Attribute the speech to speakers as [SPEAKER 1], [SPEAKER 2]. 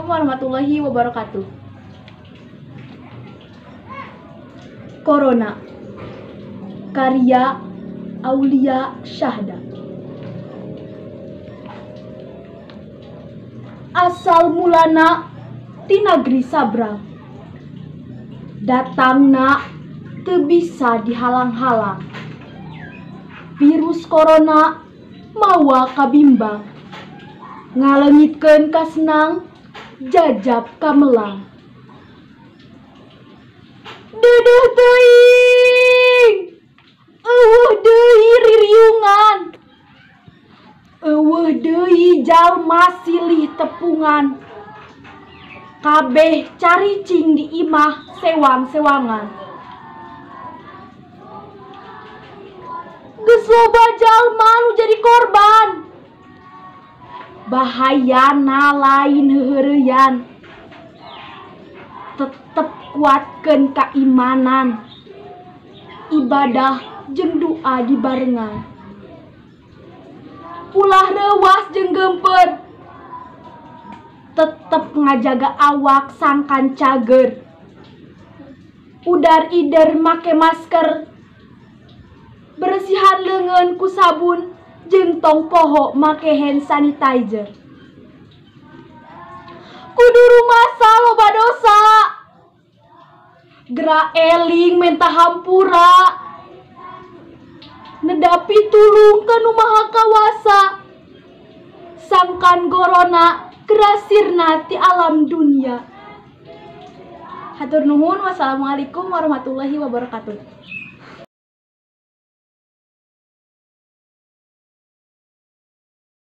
[SPEAKER 1] Assalamualaikum warahmatullahi wabarakatuh. Corona, karya Aulia Syahda. Asal mulana ti nagri Sabrang, datangna teu bisa dihalang-halang. Virus corona mawa kabimbang, ngalengitkeun kasenang, jajab kamelang. Dedeh teuing, eueuh deui ririungan, eueuh deui jalma silih tepungan, kabeh caricing di imah sewang-sewangan. Geus loba jalma nu jadi korban, bahayana lain heureureuyan. Tetep kuatkeun kaimanan, ibadah jeung doa dibarengan. Ulah reuwas jeung geumpeur, tetep ngajaga awak sangkan cager. Udar ider make masker, beresihan leungeun ku sabun, jeung tong poho make hand sanitizer. Kudu rumasa loba dosa, gerak eling menta hampura, nedapi tulung kanu maha kawasa, sangkan gorona gerasirna ti alam dunia. Hatur nuhun, wassalamualaikum warahmatullahi wabarakatuh.